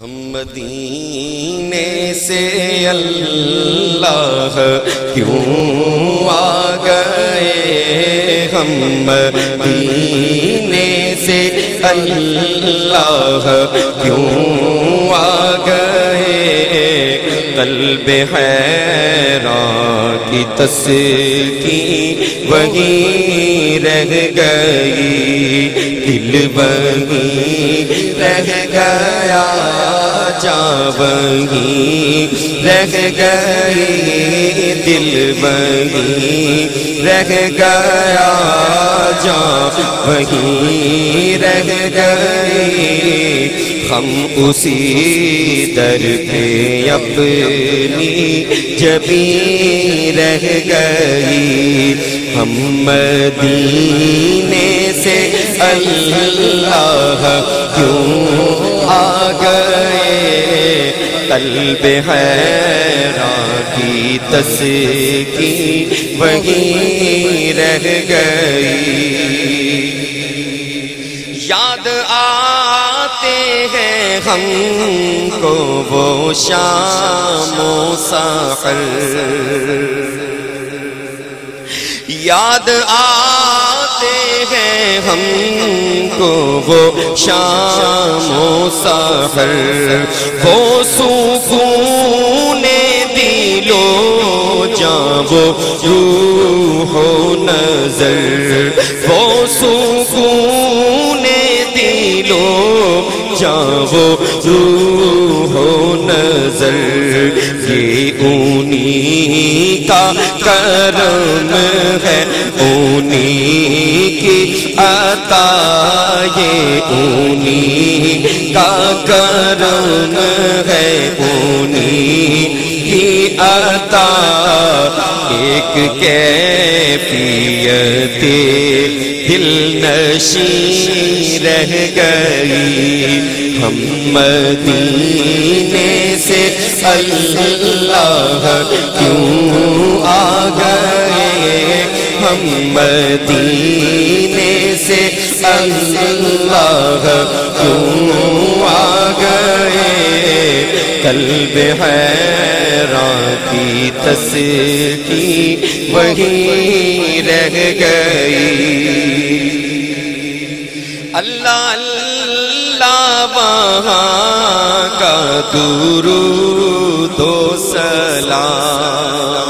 ہم مدینے سے اللہ کیوں آ گئے، ہم مدینے سے اللہ کیوں آ گئے، قلب حیران کی تسکین وہیں رہ گئی، دل وہیں رہ گیا، جاں وہیں رہ گئی، دل وہیں رہ گیا، جاں وہیں رہ گئی، ہم اسی در پہ اپنی جبیں رہ گئی، ہم مدینے سے اللہ کیوں آ گئے، قلب حیران کی تسکین وہیں رہ گئی، یاد آتے ہیں ہم کو وہ شام و سحر، یاد آتے ہیں ہم کو وہ شام و سحر، وہ سکون دل و جاں وہ روح و نظر، وہ سکون دل و جاں وہ روح و نظر، یہ انہی کا کرم ہے، انہی کی عطا، یہ انہی کا کرم ہے، انہی کی عطا، ایک کیفیت دل نشین رہ گئی، ہم مدینے سے اللہ کیوں آ گئے، ہم مدینے سے اللہ کیوں آ گئے، قلب حیران کی تسکین وہیں رہ گئی، اللہ اللہ وہاں کا درود و سلام،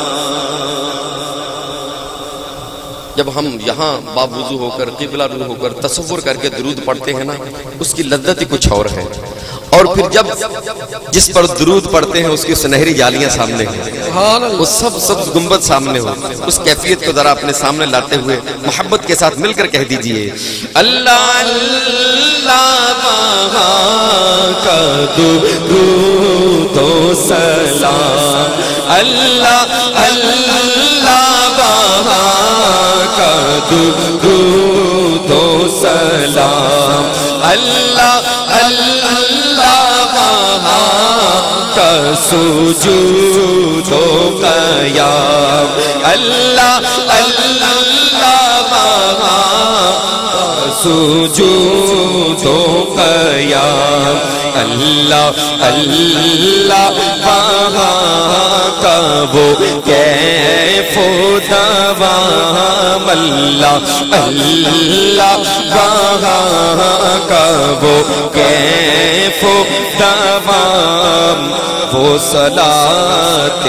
جب ہم یہاں باوضو ہو کر قبلہ رو ہو کر تصور کر کے درود پڑھتے ہیں نا، اس کی لذت ہی کچھ اور ہے، اور پھر جب جس پر درود پڑھتے ہیں اس کی سنہری جالیاں سامنے ہیں، وہ سب گنبد سامنے ہو، اس کیفیت کو ذرا اپنے سامنے لاتے ہوئے محبت کے ساتھ مل کر کہہ دیجئے، اللہ اللہ وہاں کا درود و سلام، اللہ اللہ وہاں کا درود و سلام، اللہ اللہ وہاں کا سجود و قیام، اللہ اللہ وہاں کا سجود و قیام، اللہ اللہ وہاں کا وہ کیف و دوام، اللہ اللہ وہاں کا وہ کیف و دوام، وہ صلاۃ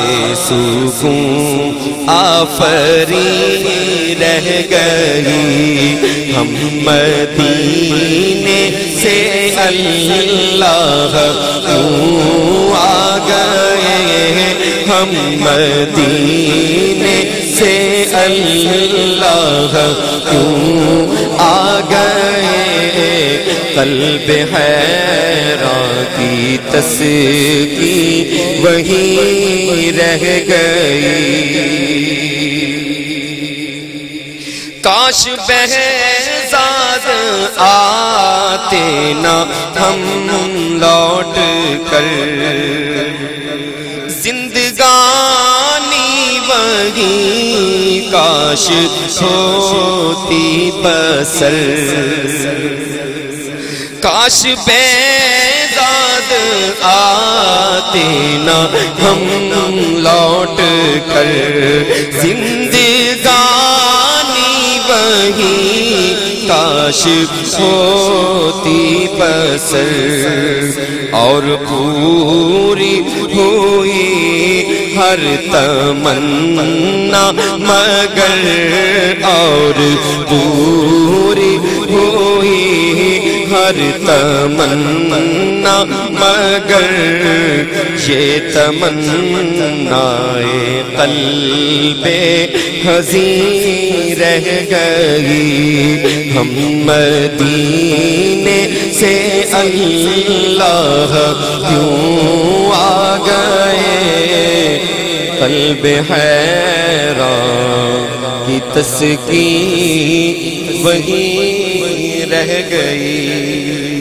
سکون آفرین رہ گئی، ہم مدینے سے اللہ کیوں آ گئے، ہم مدینے سے اللہ کیوں آ گئے، قلب حیران کی تسکین وہیں رہ گئی، کاش بہزاد آتے نہ ہم لوٹ کر، زندگانی وہیں کاش ہوتی بسر، کاش بیزاد آتے نہ ہم لوٹ کر، زندگانی وہی کاش ہوتی بسر، اور پوری ہوئی ہر تمنا مگر، اور پوری ہوئی ہر تمنا مگر، یہ تمنائے قلب حزین رہ گئی، ہم مدینے سے اللہ کیوں آ گئے، قلب حیران کی تسکین وہی رہ گئی۔